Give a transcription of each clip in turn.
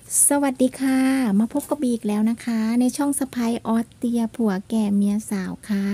สวัสดีค่ะมาพบกับบีอีกแล้วนะคะในช่องสะพ้ายออสเตรียผัวแก่เมียสาวค่ะ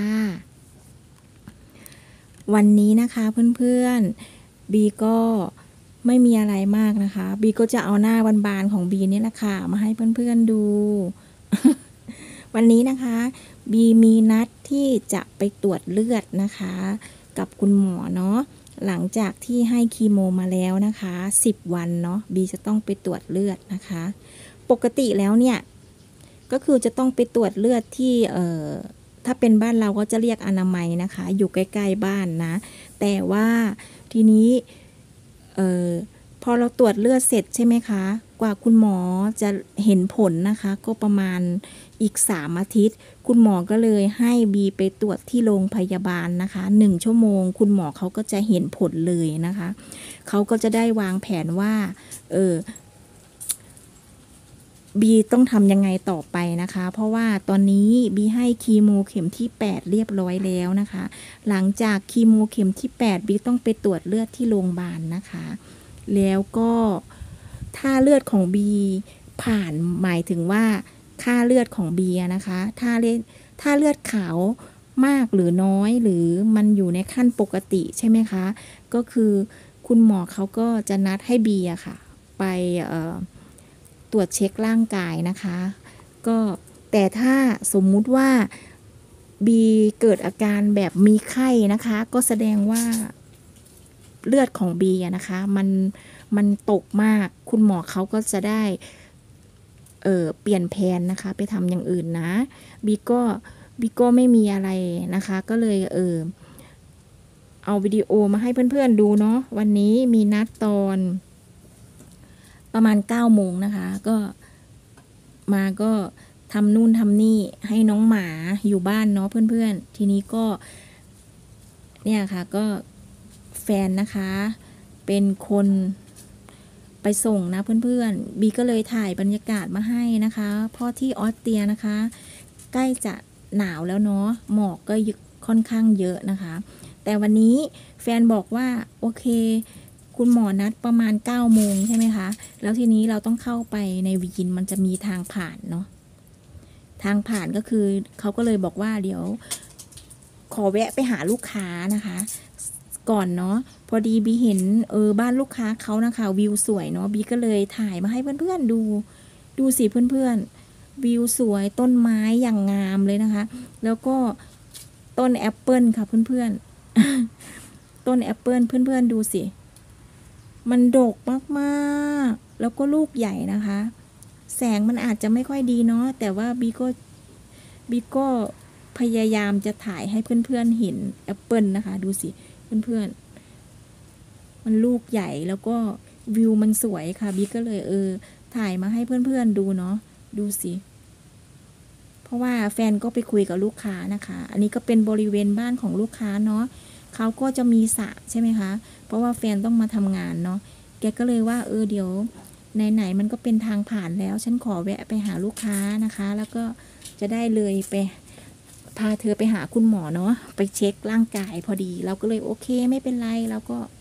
วันนี้นะคะเพื่อนๆบีก็ไม่มีอะไรมากนะคะบีก็จะเอาหน้าบานๆของบีนี่แหละค่ะมาให้เพื่อนๆดู วันนี้นะคะบีมีนัดที่จะไปตรวจเลือดนะคะกับคุณหมอเนาะหลังจากที่ให้คีโมมาแล้วนะคะ10 วันเนาะบีจะต้องไปตรวจเลือดนะคะปกติแล้วเนี่ยก็คือจะต้องไปตรวจเลือดที่ถ้าเป็นบ้านเราก็จะเรียกอนามัยนะคะอยู่ใกล้ๆบ้านนะแต่ว่าทีนี้พอเราตรวจเลือดเสร็จใช่ไหมคะกว่าคุณหมอจะเห็นผลนะคะก็ประมาณอีก3 อาทิตย์คุณหมอก็เลยให้บีไปตรวจที่โรงพยาบาลนะคะ1 ชั่วโมงคุณหมอเขาก็จะเห็นผลเลยนะคะเขาก็จะได้วางแผนว่าบีต้องทำยังไงต่อไปนะคะเพราะว่าตอนนี้บีให้คีโมเข็มที่8เรียบร้อยแล้วนะคะหลังจากคีโมเข็มที่8บีต้องไปตรวจเลือดที่โรงพยาบาลนะคะแล้วก็ถ้าเลือดของบีผ่านหมายถึงว่าค่าเลือดของบีนะคะถ้าเลือดขาวมากหรือน้อยหรือมันอยู่ในขั้นปกติใช่ไหมคะก็คือคุณหมอเขาก็จะนัดให้บีอะค่ะไปตรวจเช็คร่างกายนะคะก็แต่ถ้าสมมุติว่าบีเกิดอาการแบบมีไข้นะคะก็แสดงว่าเลือดของบีนะคะมันตกมากคุณหมอเขาก็จะได้เปลี่ยนแผนนะคะไปทำอย่างอื่นนะบีก็ไม่มีอะไรนะคะก็เลยเอาวิดีโอมาให้เพื่อนๆดูเนาะวันนี้มีนัดตอนประมาณ9 โมงนะคะก็ทำนู่นทำนี่ให้น้องหมาอยู่บ้านเนาะเพื่อนๆทีนี้ก็เนี่ยค่ะก็แฟนนะคะเป็นคนไปส่งนะเพื่อนๆบีก็เลยถ่ายบรรยากาศมาให้นะคะเพราะที่ออสเตรียนะคะใกล้จะหนาวแล้วเนาะหมอกก็ค่อนข้างเยอะนะคะแต่วันนี้แฟนบอกว่าโอเคคุณหมอนัดประมาณ9 โมงใช่ไหมคะแล้วทีนี้เราต้องเข้าไปในวีนมันจะมีทางผ่านเนาะทางผ่านก็คือเขาก็เลยบอกว่าเดี๋ยวขอแวะไปหาลูกค้านะคะก่อนเนาะพอดีบีเห็นบ้านลูกค้าเขานะคะวิวสวยเนาะบีก็เลยถ่ายมาให้เพื่อนๆดูสิเพื่อนๆวิวสวยต้นไม้อย่างงามเลยนะคะแล้วก็ต้นแอปเปิลค่ะเพื่อนๆต้นแอปเปิลเพื่อนๆดูสิมันดกมากๆแล้วก็ลูกใหญ่นะคะแสงมันอาจจะไม่ค่อยดีเนาะแต่ว่าบีก็พยายามจะถ่ายให้เพื่อนๆเห็นแอปเปิลนะคะดูสิเพื่อนๆมันลูกใหญ่แล้วก็วิวมันสวยค่ะบีก็เลยถ่ายมาให้เพื่อนๆดูเนาะดูสิเพราะว่าแฟนก็ไปคุยกับลูกค้านะคะอันนี้ก็เป็นบริเวณบ้านของลูกค้าเนาะเขาก็จะมีสระใช่ไหมคะเพราะว่าแฟนต้องมาทำงานเนาะแกก็เลยว่าเดี๋ยวไหนๆมันก็เป็นทางผ่านแล้วฉันขอแวะไปหาลูกค้านะคะแล้วก็จะได้เลยไปพาเธอไปหาคุณหมอเนาะไปเช็คร่างกายพอดีเราก็เลยโอเคไม่เป็นไรแล้ว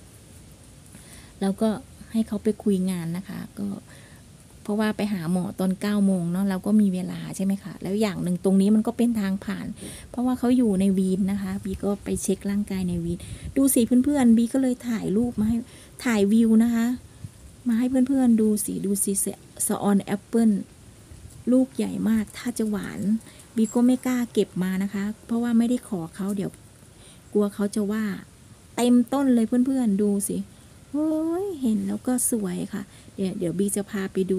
ก็ให้เขาไปคุยงานนะคะก็เพราะว่าไปหาหมอตอน9 โมงเนาะเราก็มีเวลาใช่ไหมคะแล้วอย่างหนึ่งตรงนี้มันก็เป็นทางผ่านเพราะว่าเขาอยู่ในวีนนะคะบีก็ไปเช็คร่างกายในวีนดูสิเพื่อนๆบีก็เลยถ่ายรูปมาให้ถ่ายวิวนะคะมาให้เพื่อนๆดูสิสะออนแอปเปิลลูกใหญ่มากถ้าจะหวานบีก็ไม่กล้าเก็บมานะคะเพราะว่าไม่ได้ขอเขาเดี๋ยวกลัวเขาจะว่าเต็มต้นเลยเพื่อนๆดูสิโอ้ยเห็นแล้วก็สวยค่ะเดี๋ยวบีจะพาไปดู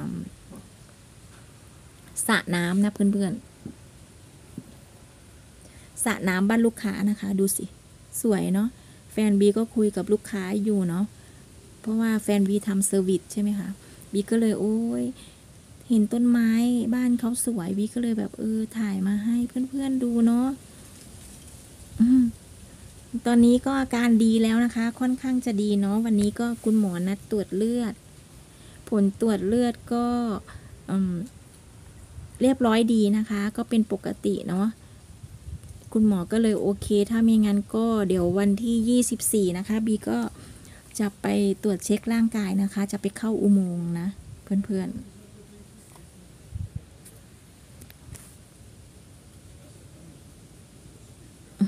สระน้ำนะเพื่อนๆสระน้ำบ้านลูกค้านะคะดูสิสวยเนาะแฟนบีก็คุยกับลูกค้าอยู่เนาะเพราะว่าแฟนบีทำเซอร์วิสใช่ไหมคะบีก็เลยโอ้ยเห็นต้นไม้บ้านเขาสวยบีก็เลยแบบถ่ายมาให้เพื่อนๆดูเนาะตอนนี้ก็อาการดีแล้วนะคะค่อนข้างจะดีเนาะวันนี้ก็คุณหมอนัดตรวจเลือดผลตรวจเลือดก็เรียบร้อยดีนะคะก็เป็นปกติเนาะคุณหมอก็เลยโอเคถ้าไม่งั้นก็เดี๋ยววันที่24นะคะบีก็จะไปตรวจเช็คร่างกายนะคะจะไปเข้าอุโมงค์นะเพื่อน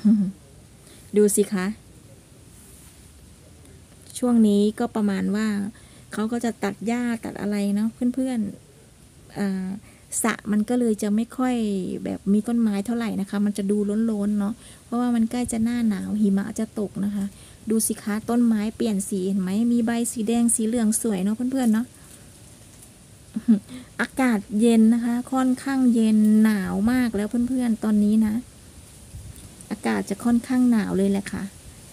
ดูสิคะช่วงนี้ก็ประมาณว่าเขาก็จะตัดหญ้าตัดอะไรเนาะเพื่อนๆสระมันก็เลยจะไม่ค่อยแบบมีต้นไม้เท่าไหร่นะคะมันจะดูล้นๆเนาะเพราะว่ามันใกล้จะหน้าหนาวหิมะจะตกนะคะดูสิคะต้นไม้เปลี่ยนสีเห็นไหมมีใบสีแดงสีเหลืองสวยเนาะเพื่อนๆเนาะอากาศเย็นนะคะค่อนข้างเย็นหนาวมากแล้วเพื่อนๆตอนนี้นะอากาศจะค่อนข้างหนาวเลยแหละค่ะ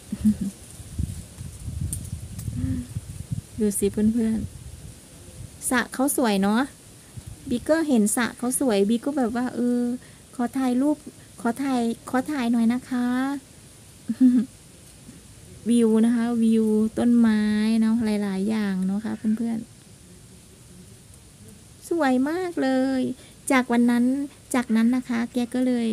ดูสิเพื่อนๆสระเขาสวยเนาะบีก็เห็นสระเขาสวยบีก็แบบว่าขอถ่ายรูปขอถ่ายหน่อยนะคะ วิวนะคะวิวต้นไม้เนาะหลายๆอย่างเนาะค่ะเพื่อนๆสวยมากเลยจากนั้นนะคะแกก็เลย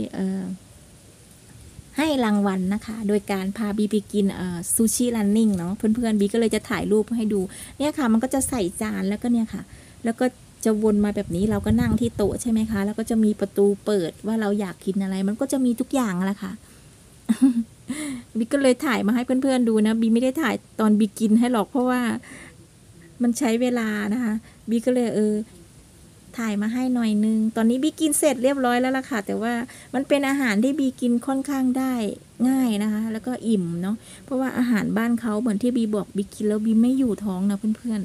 ให้รางวัลนะคะโดยการพาบีไปกินซูชิรันนิ่งเนาะเพื่อนๆบีก็เลยจะถ่ายรูปให้ดูเนี่ยค่ะมันก็จะใส่จานแล้วก็เนี่ยค่ะแล้วก็จะวนมาแบบนี้เราก็นั่งที่โต๊ะใช่ไหมคะแล้วก็จะมีประตูเปิดว่าเราอยากกินอะไรมันก็จะมีทุกอย่างแหละค่ะ บีก็เลยถ่ายมาให้เพื่อนๆดูนะบีไม่ได้ถ่ายตอนบีกินให้หรอกเพราะว่ามันใช้เวลานะคะบีก็เลยถ่ายมาให้หน่อยนึงตอนนี้บีกินเสร็จเรียบร้อยแล้วล่ะค่ะแต่ว่ามันเป็นอาหารที่บีกินค่อนข้างได้ง่ายนะคะแล้วก็อิ่มเนาะเพราะว่าอาหารบ้านเขาเหมือนที่บีบอกบีกินแล้วบีไม่อยู่ท้องนะเพื่อน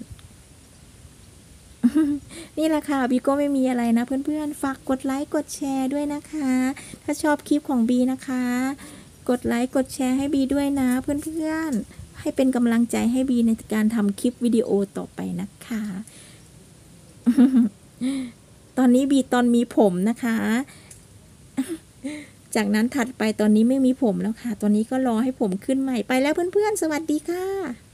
ๆ นี่แหละค่ะบีก็ไม่มีอะไรนะเพื่อนๆฝากกดไลค์กดแชร์ด้วยนะคะถ้าชอบคลิปของบีนะคะกดไลค์กดแชร์ให้บีด้วยนะเพื่อนๆให้เป็นกำลังใจให้บีในการทำคลิปวิดีโอต่อไปนะคะ ตอนนี้บีตอนมีผมนะคะ จากนั้นถัดไปตอนนี้ไม่มีผมแล้วค่ะ ตอนนี้ก็รอให้ผมขึ้นใหม่ไปแล้วเพื่อนๆสวัสดีค่ะ